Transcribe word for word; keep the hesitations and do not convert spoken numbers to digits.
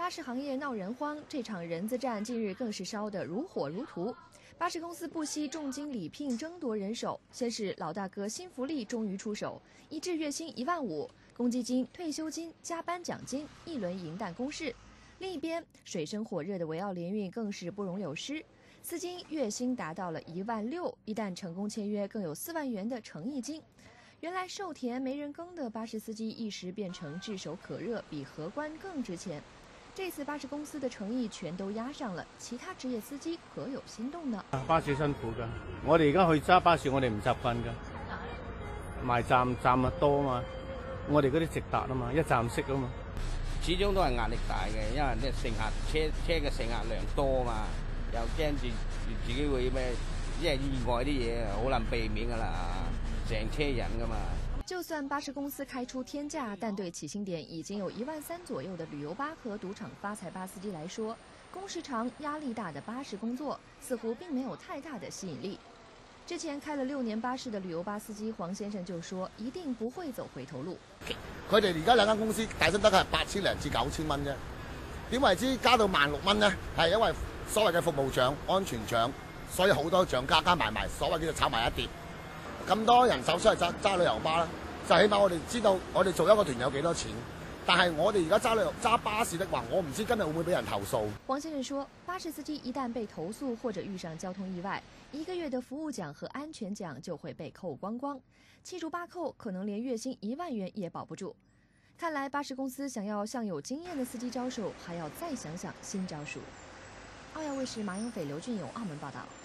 巴士行业闹人荒，这场人字战近日更是烧得如火如荼。巴士公司不惜重金礼聘争夺人手，先是老大哥新福利终于出手，一至月薪一万五，公积金、退休金、加班奖金，一轮银弹攻势。另一边，水深火热的维奥联运更是不容有失，司机月薪达到了一万六，一旦成功签约，更有四万元的诚意金。原来瘦田没人耕的巴士司机一時變成炙手可熱，比荷官更值錢。這次巴士公司的誠意全都壓上了，其他職業司機可有心動呢？ 巴士辛苦㗎，我哋而家去揸巴士，我哋唔習慣㗎，埋站站啊多嘛，我哋嗰啲直達啊嘛，一站式啊嘛， 始終都係壓力大嘅，因為啲乘客車車嘅乘客量多嘛，又驚住自己會咩，即係意外啲嘢好難避免㗎啦。整車人㗎嘛。 就算巴士公司開出天價，但對起薪點已經有一萬三左右的旅遊巴和賭場發財巴司機來說，工時長、壓力大的巴士工作似乎並沒有太大的吸引力。之前開了六年巴士的旅遊巴司機黃先生就說，一定不會走回頭路。 佢哋而家兩間公司底薪得係八千零至九千蚊啫，點為之加到萬六蚊呢？係因為所謂嘅服務獎、安全獎，所以好多獎加加埋埋，所謂叫做炒埋一碟。咁多人手出嚟揸揸旅遊巴啦，就起碼我哋知道我哋做一個團有幾多錢。但係我哋而家揸旅遊揸巴士的話，我唔知今日會唔會俾人投訴。 黃先生說，巴士司機一旦被投訴或者遇上交通意外，一個月的服務獎和安全獎就會被扣光光，七除八扣，可能連月薪一萬元也保不住。看來巴士公司想要向有經驗的司機招手，還要再想想新招數。澳亞衛視馬永斐、劉俊友澳門報道。